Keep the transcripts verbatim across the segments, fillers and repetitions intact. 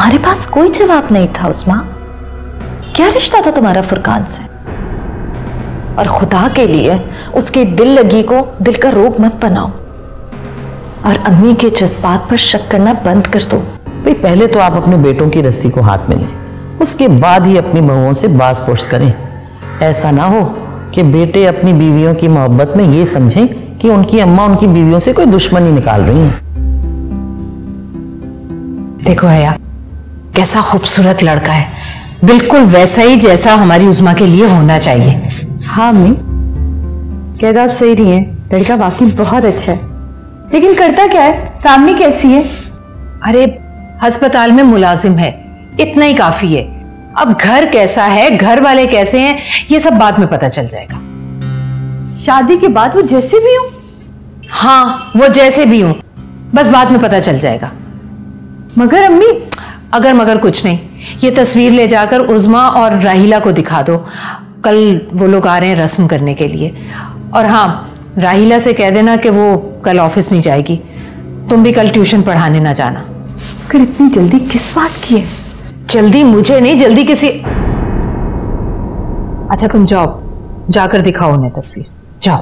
तुम्हारे पास कोई जवाब नहीं था उस्मा। क्या रिश्ता था तुम्हारा फुरकान से? और खुदा के लिए उसके दिल लगी को दिल का रोग मत बनाओ और अम्मी के जज्बात पर शक करना बंद कर दो। भाई पहले तो आप अपने बेटों की रस्सी को हाथ में लें, उसके बाद ही अपनी बहुओं से बास पोस करें। ऐसा ना हो कि बेटे अपनी बीवियों की मोहब्बत में ये समझें कि उनकी अम्मा उनकी बीवियों से कोई दुश्मनी निकाल रही हैं। देखो हया, कैसा खूबसूरत लड़का है, बिल्कुल वैसा ही जैसा हमारी उस्मा के लिए होना चाहिए। हाँ अम्मी, क्या तो आप सही रही हैं, लड़का वाकई बहुत अच्छा है, लेकिन करता क्या है? फैमिली कैसी है? अरे अस्पताल में मुलाजिम है, इतना ही काफी है। अब घर कैसा है, घर वाले कैसे हैं, ये सब बाद में पता चल जाएगा। शादी के बाद वो जैसे भी हो? हाँ, वो जैसे भी हो, बस बाद में पता चल जाएगा। मगर अम्मी, अगर मगर कुछ नहीं, ये तस्वीर ले जाकर उज़्मा और राहिला को दिखा दो। कल वो लोग आ रहे हैं रस्म करने के लिए। और हाँ, राहिला से कह देना कि वो कल ऑफिस नहीं जाएगी। तुम भी कल ट्यूशन पढ़ाने ना जाना। कर इतनी जल्दी किस बात की है? जल्दी मुझे नहीं, जल्दी किसी। अच्छा तुम जाओ, जाकर दिखाओ उन्हें तस्वीर, जाओ।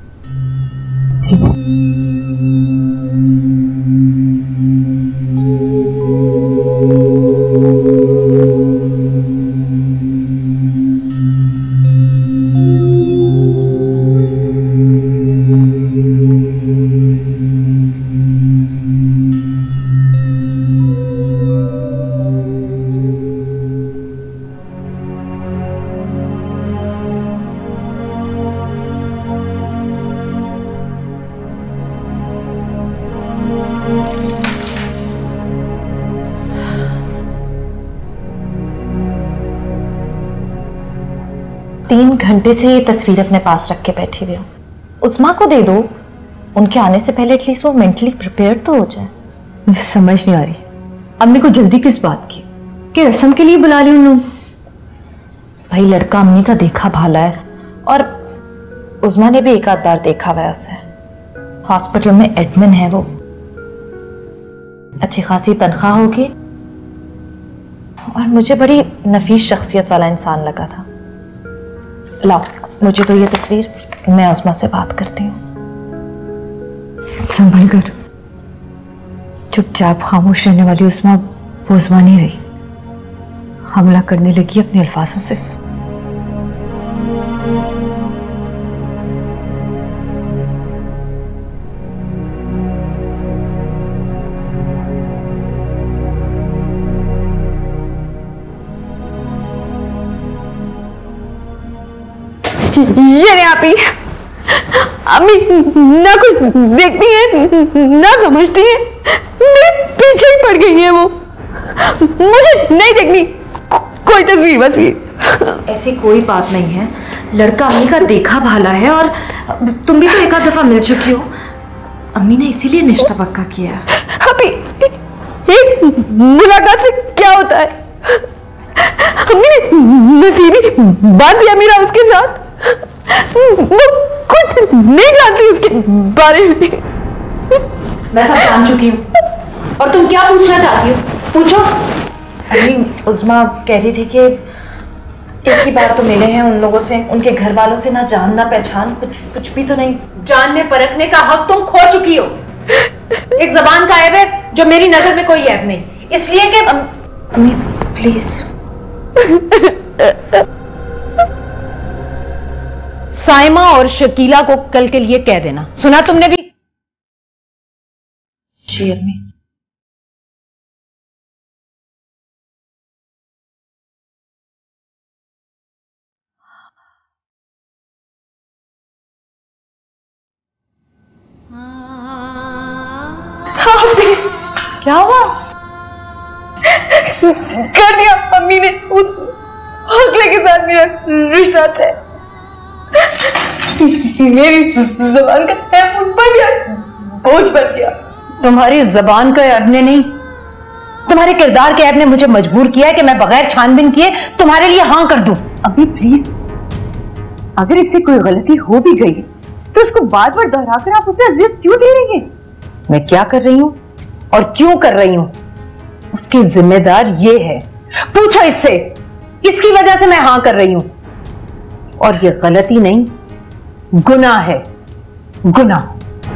तीन घंटे से ये तस्वीर अपने पास रख के बैठी हुई हूँ। उस्मा को दे दो, उनके आने से पहले एटलीस्ट वो मेंटली प्रिपेयर तो हो जाए। मुझे समझ नहीं आ रही, अम्मी को जल्दी किस बात की? कि रस्म के लिए बुला ली उन लोग? भाई लड़का अम्मी का देखा भाला है और उस्मा ने भी एक आध बार देखा हुआ है उसे। हॉस्पिटल में एडमिन है वो, अच्छी खासी तनख्वाह होगी और मुझे बड़ी नफीस शख्सियत वाला इंसान लगा था। लाओ मुझे तो ये तस्वीर, मैं उस्मा से बात करती हूँ। संभल कर, चुपचाप खामोश रहने वाली उस्मा वो उस्मा नहीं रही, हमला करने लगी अपने अल्फाजों से। ये नहीं आती अम्मी, ना कुछ देखती है ना समझती है, मेरे पीछे ही पड़ गई है वो। मुझे नहीं देखनी को, कोई तस्वीर बस ये। ऐसी कोई बात नहीं है, लड़का अम्मी का देखा भाला है और तुम भी तो एक आध दफा मिल चुकी हो। अम्मी ने इसीलिए रिश्ता पक्का किया। अभी एक मुलाकात से क्या होता है? अम्मी ने नसीबी बात दिया मेरा उसके साथ, वो कुछ नहीं जानती उसके बारे में। मैं सब जान चुकी हूँ और तुम क्या पूछना चाहती हो, पूछो। अम्मी उस्मा कह रही थी कि एक ही बार तो मिले हैं उन लोगों से, उनके घर वालों से ना जान ना पहचान, कुछ कुछ भी तो नहीं। जानने परखने का हक तुम खो चुकी हो। एक जबान का ऐब है जो मेरी नजर में कोई ऐब नहीं, इसलिए कि अम्मी प्लीज। साइमा और शकीला को कल के लिए कह देना, सुना तुमने भी? जी अम्मी। क्या हुआ? कर दिया अम्मी ने उस अगले के साथ मेरा रिश्ता तय। मेरी जबान का ऐब बढ़ गया, बोझ बढ़ गया। तुम्हारी जबान का ऐब ने नहीं, तुम्हारे किरदार के ऐब ने मुझे मजबूर किया है कि मैं बगैर छानबीन किए तुम्हारे लिए हाँ कर दूं। अभी प्लीज, अगर इससे कोई गलती हो भी गई तो उसको बार बार दोहराकर आप उसे अजियत क्यों दे रही हैं? मैं क्या कर रही हूं और क्यों कर रही हूं उसकी जिम्मेदार ये है। पूछो इससे, इसकी वजह से मैं हां कर रही हूं। और ये गलती नहीं, गुनाह है, गुनाह।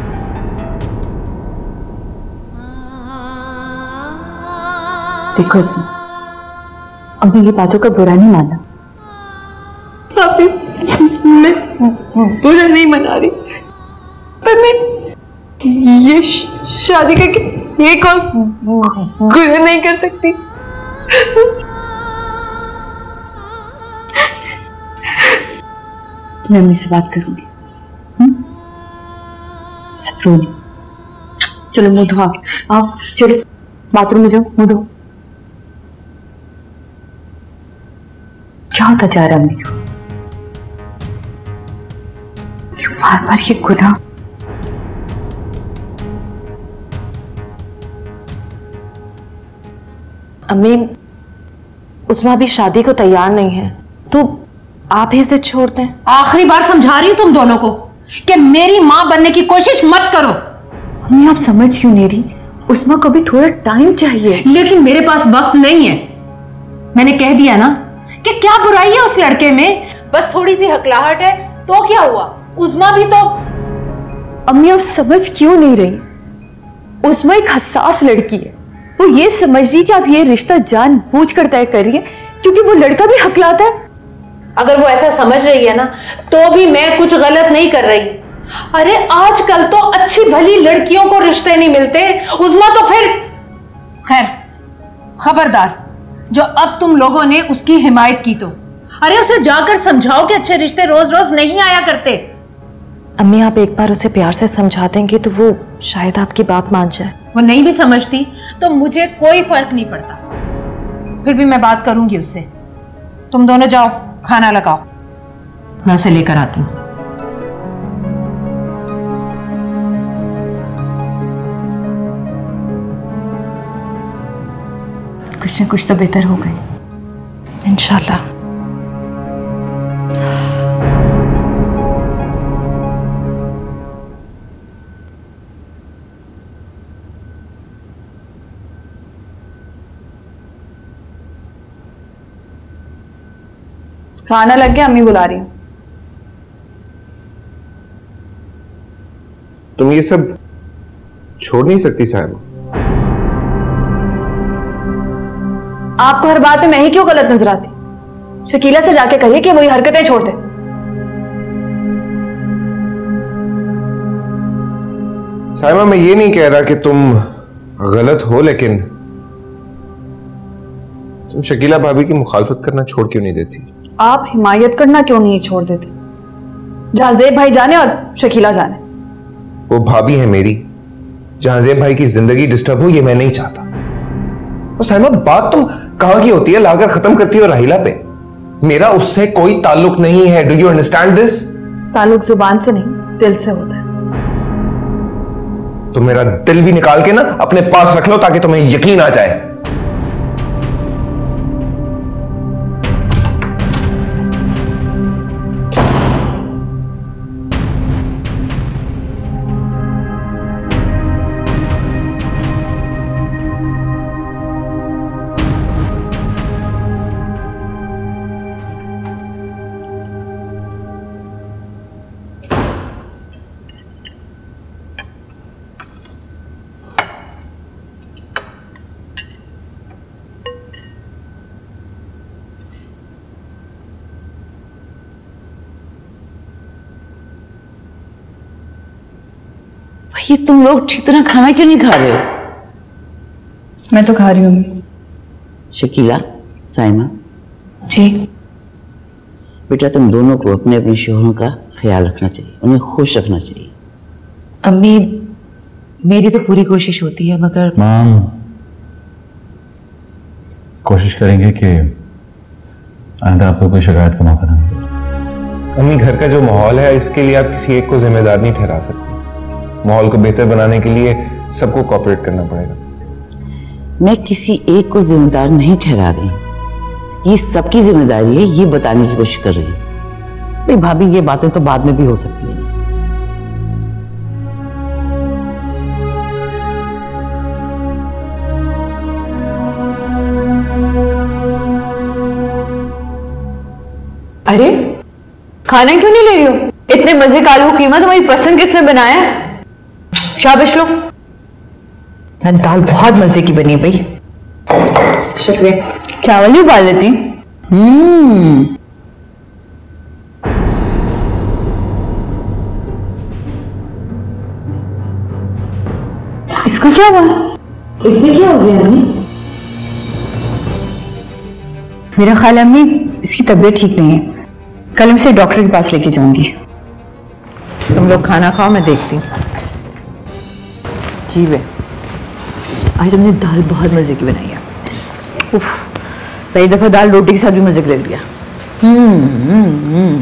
देखो उसमें अब ये बातों का बुरा नहीं मानना। भाभी, मैं बुरा नहीं मना रही, पर मैं ये शादी करके एक और गुनाह नहीं कर सकती। मैं अम्मी से बात करूंगी। सब रो नहीं। चलो मुंह धो, आओ चलो बाथरूम में जाओ, मुंह धो। क्या होता जा रहा है अम्मी को? क्यों बार बार ये गुनाह? अम्मी, उस्मा अभी शादी को तैयार नहीं है, तो आप ही इसे छोड़ दें। आखिरी बार समझा रही हूं तुम दोनों को कि मेरी मां बनने की कोशिश मत करो। अम्मी आप समझ क्यों नहीं रही? उस्मा को भी थोड़ा टाइम चाहिए। लेकिन मेरे पास वक्त नहीं है। मैंने कह दिया ना कि क्या बुराई है उस लड़के में, बस थोड़ी सी हकलाहट है तो क्या हुआ? उस्मा भी तो। अम्मी आप समझ क्यों नहीं रही? उस्मा एक हसास लड़की है। वो ये समझ रही कि आप ये रिश्ता जानबूझकर तय कर रही है क्योंकि वो लड़का भी हकलाता है। अगर वो ऐसा समझ रही है ना, तो भी मैं कुछ गलत नहीं कर रही। अरे आजकल तो अच्छी भली लड़कियों को रिश्ते नहीं मिलते, उस्मा तो फिर। खैर, खबरदार जो अब तुम लोगों ने उसकी हिमायत की तो। अरे उसे जाकर समझाओ कि अच्छे रिश्ते रोज रोज नहीं आया करते। अम्मी, आप एक बार उसे प्यार से समझा देंगे तो वो शायद आपकी बात मान जाए। वो नहीं भी समझती तो मुझे कोई फर्क नहीं पड़ता, फिर भी मैं बात करूंगी उससे। तुम दोनों जाओ, खाना लगाओ, मैं उसे लेकर आती हूं। कुछ ना कुछ तो बेहतर हो गए इंशाल्लाह। खाना लग गया, अम्मी बुला रही हूँ। तुम ये सब छोड़ नहीं सकती साहिबा। आपको हर बात में मैं ही क्यों गलत नजर आती? शकीला से जाके कहिए कि वो ये हरकतें छोड़ दे। साहिबा, मैं ये नहीं कह रहा कि तुम गलत हो, लेकिन तुम शकीला भाभी की मुखालफत करना छोड़ क्यों नहीं देती? आप हिमायत करना क्यों नहीं छोड़ देते? जहां ज़ेब भाई जाने और शकीला जाने। वो भाभी है मेरी, जहां ज़ेब भाई की जिंदगी डिस्टर्ब हो ये मैं नहीं चाहता। और साहिबा, बात तुम कहां की होती है लाकर खत्म करती हो राहिला पे। मेरा उससे कोई ताल्लुक नहीं है। Do you understand this? ताल्लुक जुबान से नहीं, दिल से होता है। तो मेरा दिल भी निकाल के ना अपने पास रख लो ताकि तुम्हें यकीन आ जाए। ये तुम लोग ठीक तरह खाना क्यों नहीं खा रहे हो? मैं तो खा रही हूँ। शकीला, साइमा जी। बेटा, तुम दोनों को अपने अपने शोहरों का ख्याल रखना चाहिए, उन्हें खुश रखना चाहिए। अम्मी, मेरी तो पूरी कोशिश होती है, मगर माम कोशिश करेंगे कि आइंदा आपको कोई शिकायत का मौका ना मिले। अम्मी, घर का जो माहौल है इसके लिए आप किसी एक को जिम्मेदार नहीं ठहरा सकते। माहौल को बेहतर बनाने के लिए सबको कोऑपरेट करना पड़ेगा। मैं किसी एक को जिम्मेदार नहीं ठहरा रही, ये सबकी जिम्मेदारी है, ये बताने की कोशिश कर रही हूँ। भाई भाभी, ये बातें तो बाद में भी हो सकती है। अरे खाना क्यों नहीं ले रही हो? इतने मजे का आलू कीमा तुम्हारी पसंद किसने बनाया है? शाबाश लो। दाल बहुत मजे की बनी है भाई। शुक्रिया। चावल भी उबाल लेती। हम्म इसको क्या हुआ? इससे क्या हो गया अम्मी? मेरा ख्याल अम्मी इसकी तबीयत ठीक नहीं है, कल मैं इसे डॉक्टर के पास लेके जाऊंगी। तुम लोग खाना खाओ, मैं देखती हूँ। जी वे, आज तुमने दाल बहुत मजे की बनाई है। उफ, पहली दफा दाल रोटी के साथ भी मजे की लग रही है। हम्म हम्म हम्म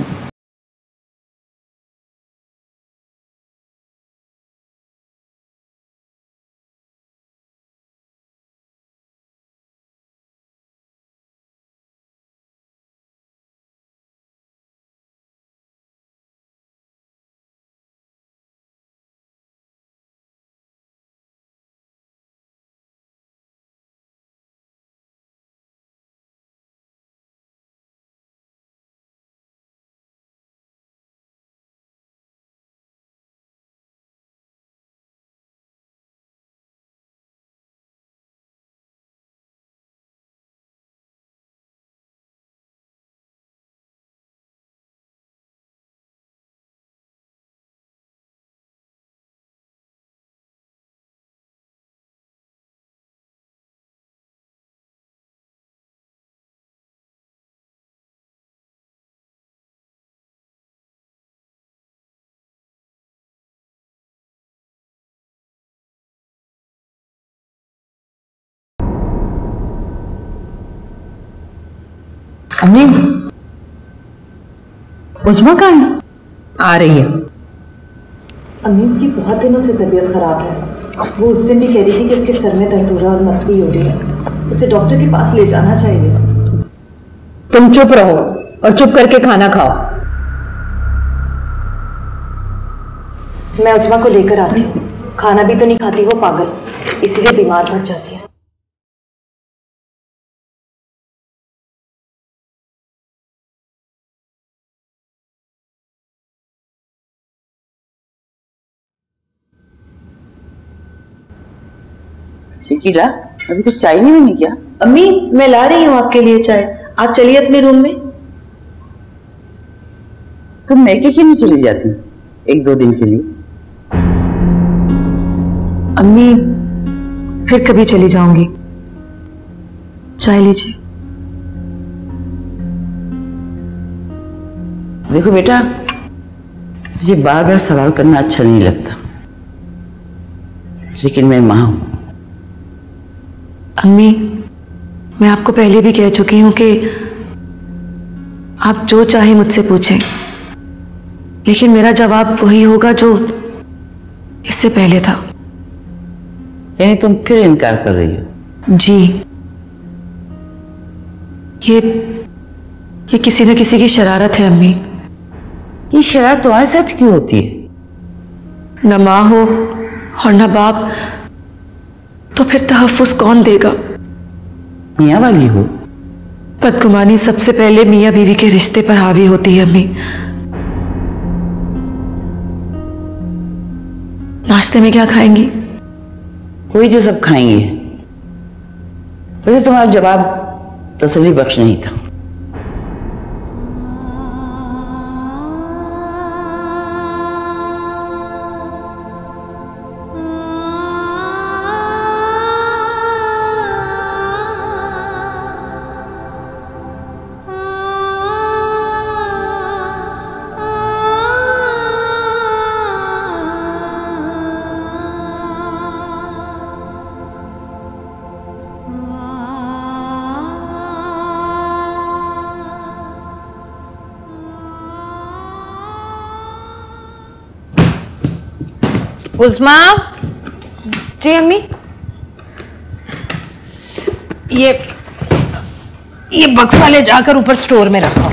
अम्मी, उस्मा कहाँ है? आ रही है। अम्मी उसकी बहुत दिनों से तबीयत खराब है। वो उस दिन भी कह रही थी कि उसके सर में दर्द हो रहा है और मथली हो रही है, उसे डॉक्टर के पास ले जाना चाहिए। तुम चुप रहो और चुप करके खाना खाओ। मैं उस्मा को लेकर आती हूँ। खाना भी तो नहीं खाती वो पागल, इसीलिए बीमार पड़ जाती है। शकीला, अभी तक चाय नहीं बनी क्या? अम्मी मैं ला रही हूँ आपके लिए चाय, आप चलिए अपने रूम में। तुम मैके क्यों नहीं चली जाती एक दो दिन के लिए? अम्मी फिर कभी चली जाऊंगी, चाय लीजिए। देखो बेटा, मुझे बार बार सवाल करना अच्छा नहीं लगता, लेकिन मैं मां हूं। अम्मी मैं आपको पहले भी कह चुकी हूं कि आप जो चाहे मुझसे पूछें, लेकिन मेरा जवाब वही होगा जो इससे पहले था। यानी तुम फिर इनकार कर रही हो? जी, ये ये किसी न किसी की शरारत है अम्मी। ये शरारत तुम्हारे साथ क्यों होती है? न माँ हो और न बाप, तो फिर तहफ्फुज़ कौन देगा? मियाँ वाली हो? बदगुमानी सबसे पहले मियाँ बीवी के रिश्ते पर हावी होती है अम्मी। नाश्ते में क्या खाएंगी? कोई जो सब खाएंगे। वैसे तुम्हारा जवाब तसल्ली बख्श नहीं था। उस्मा। जी अम्मी। ये ये बक्सा ले जाकर ऊपर स्टोर में रखो।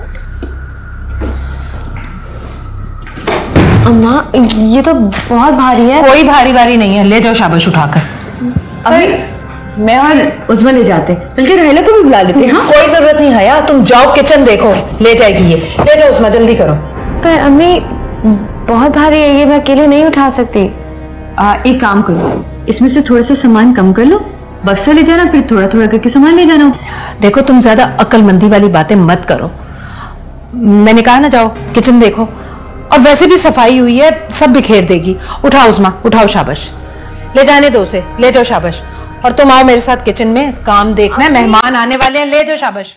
अम्मा ये तो बहुत भारी है। कोई भारी भारी नहीं है, ले जाओ शाबाश उठाकर। अम्मी मैं और उस्मा ले जाते, बल्कि राहिला को भी बुला लेते। हाँ कोई जरूरत नहीं हया, तुम जाओ किचन देखो, ले जाएगी ये। ले जाओ उस्मा, जल्दी करो। पर अम्मी बहुत भारी है ये, मैं अकेले नहीं उठा सकती। आ, एक काम करो, इसमें से थोड़ा सा सामान कम कर लो, बक्सा ले जाना, फिर थोड़ा थोड़ा करके सामान ले जाना। देखो तुम ज्यादा अक्लमंदी वाली बातें मत करो, मैंने कहा ना जाओ किचन देखो, और वैसे भी सफाई हुई है, सब बिखेर देगी। उठाओ उस्मा, उठाओ, शाबाश। ले जाने दो उसे, ले जाओ, शाबाश। और तुम आओ मेरे साथ किचन में, काम देखना है, मेहमान आने वाले हैं, ले जाओ, शाबाश।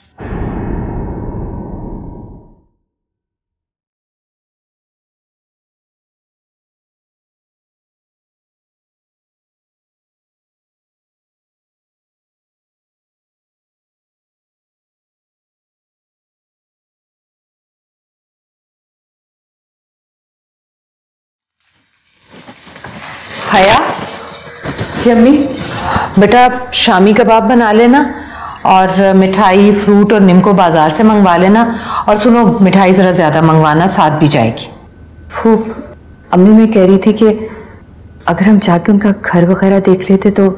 हया, जी अम्मी। बेटा शामी कबाब बना लेना, और मिठाई, फ्रूट और निम्को बाजार से मंगवा लेना। और सुनो, मिठाई जरा ज्यादा मंगवाना, साथ भी जाएगी। फूफ, अम्मी मैं कह रही थी कि अगर हम जाके उनका घर वगैरह देख लेते तो।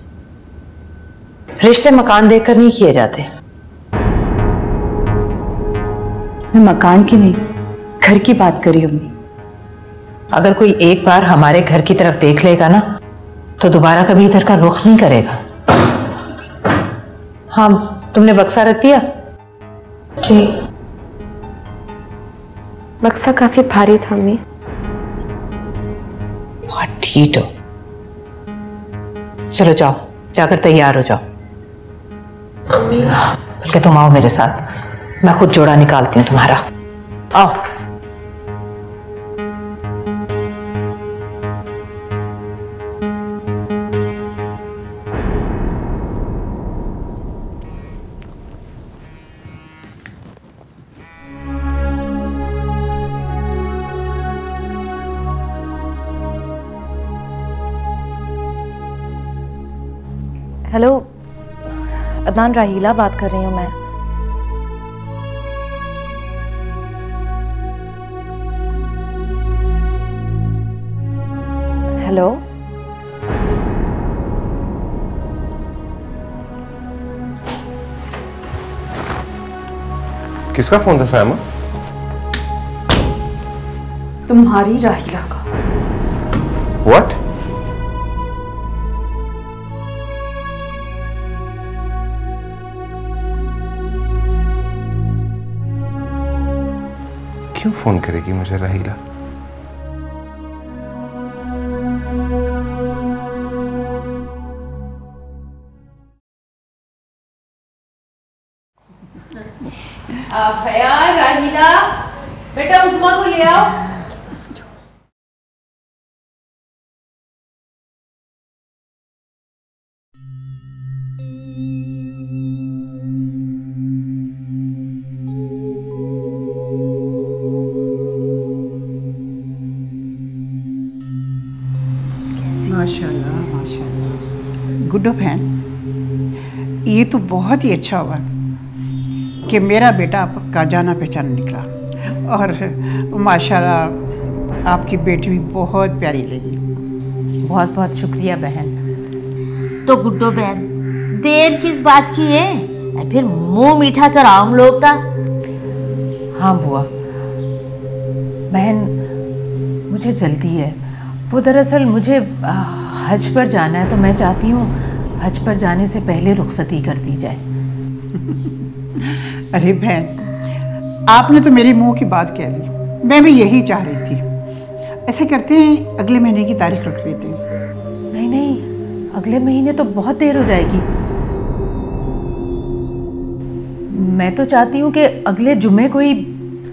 रिश्ते मकान देखकर नहीं किए जाते। मैं मकान की नहीं, घर की बात करी अम्मी। अगर कोई एक बार हमारे घर की तरफ देख लेगा ना, तो दोबारा कभी इधर का रुख नहीं करेगा। हाँ, तुमने बक्सा रख दिया? जी, बक्सा काफी भारी था अम्मी। बहुत ठीक हो। चलो जाओ, जाकर तैयार हो जाओ। बल्कि तुम आओ मेरे साथ, मैं खुद जोड़ा निकालती हूँ तुम्हारा। आओ। हेलो अदनान, राहीला बात कर रही हूँ मैं। हेलो, किसका फोन था सायमा? तुम्हारी राहीला का। व्हाट? क्यों फोन करेगी मुझे राहीला? हया, राहीला, बेटा उस्मा को ले आओ। माशाल्लाह माशाल्लाह। गुड्डो बहन, ये तो बहुत ही अच्छा हुआ कि मेरा बेटा आपका जाना पहचाना निकला, और माशाल्लाह आपकी बेटी भी बहुत प्यारी लगी। बहुत बहुत शुक्रिया बहन। तो गुड्डो बहन, देर किस बात की है, फिर मुंह मीठा कराओ हम लोग का। हाँ बुआ, बहन मुझे जल्दी है। वो दरअसल मुझे आ, हज पर जाना है, तो मैं चाहती हूँ हज पर जाने से पहले रुखसती कर दी जाए। अरे बहन, आपने तो मेरे मुंह की बात कह दी, मैं भी यही चाह रही थी। ऐसे करते हैं, अगले महीने की तारीख रख लेते हैं। नहीं नहीं, अगले महीने तो बहुत देर हो जाएगी। मैं तो चाहती हूँ कि अगले जुमे को ही।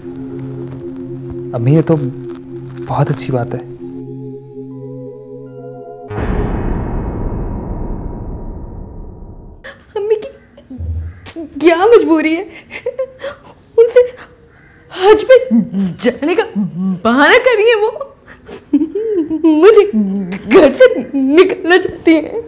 अम्मी ये तो बहुत अच्छी बात है। अम्मी की क्या मजबूरी है उनसे हज पे जाने का बहाना कर रही है वो। मुझे घर से निकलना चाहती है।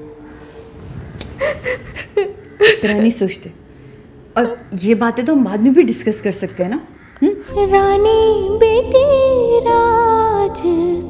इस तरह नहीं सोचते, और ये बातें तो हम बाद में भी डिस्कस कर सकते हैं ना। रानी बेटी राज